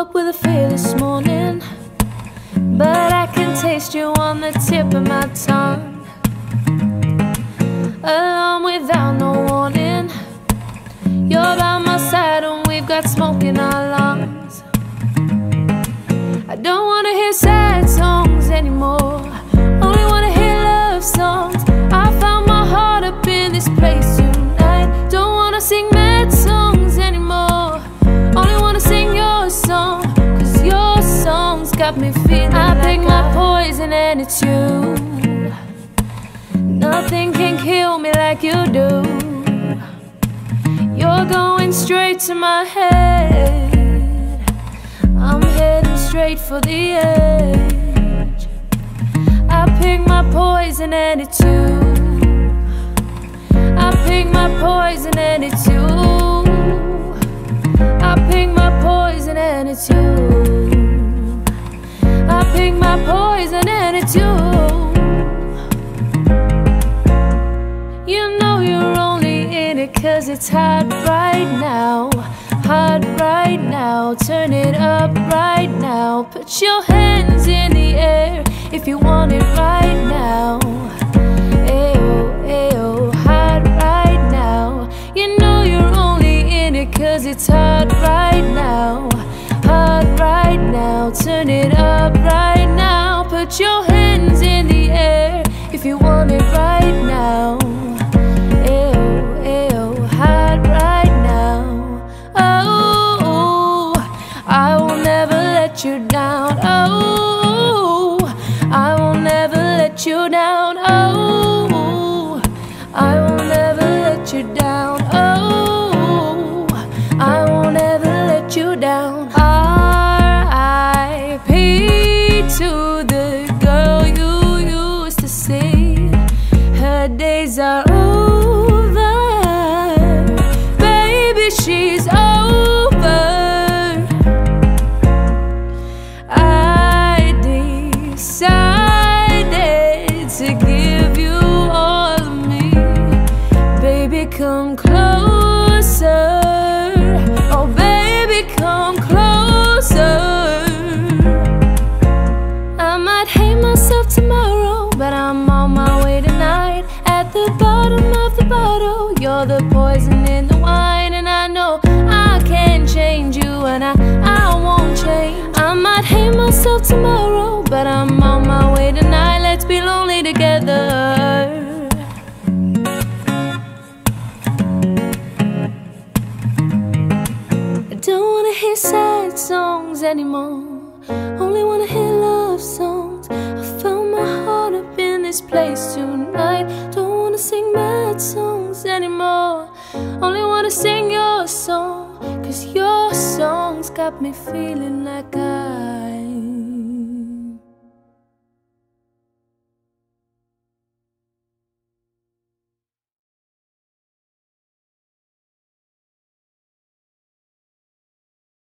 up with a fear this morning, but I can taste you on the tip of my tongue. Alarm without no warning, you're by my side and we've got smoke in our lungs. I don't wanna hear sad songs anymore, only wanna hear love songs. I found my heart up in this place tonight. Don't wanna sing mad songs anymore, only wanna sing your song, 'cause your songs got me feeling I pick my poison and it's you. Nothing can kill me like you do. You're going straight to my head, I'm heading straight for the edge. I pick my poison and it's you. I pick my poison and it's you. I pick my poison and it's you. I pick my poison and it's you. You know you're only in it 'cause it's hot right now. Hot right now, turn it up right now. Put your hands in the air if you want it right now. Ayo, ayo, hot right now. You know you're only in it 'cause it's hot right now. Hot right now, turn it up right now. Put your hands in the air if you want it right now. Ayo, ayo, hot right now. Oh, I will never let you down. Oh, I will never let you down. Oh, I will never let you down. Oh, I will never let you down. R.I.P. to the girl you used to see. Her days are over, baby, she's over. I decided to give you all of me. Baby, come closer. Oh, baby, come closer. I might hate myself tomorrow, but I'm on my way tonight. At the bottom of the bottle, you're the poison in the wine. And I know I can't change you, and I won't change. I might hate myself tomorrow, but I'm on my way tonight. Let's be lonely together. I don't wanna hear sad songs anymore, only wanna hear love songs. I found my heart up in this place tonight. Don't wanna sing mad songs anymore, only wanna sing your song, 'cause your songs got me feeling like I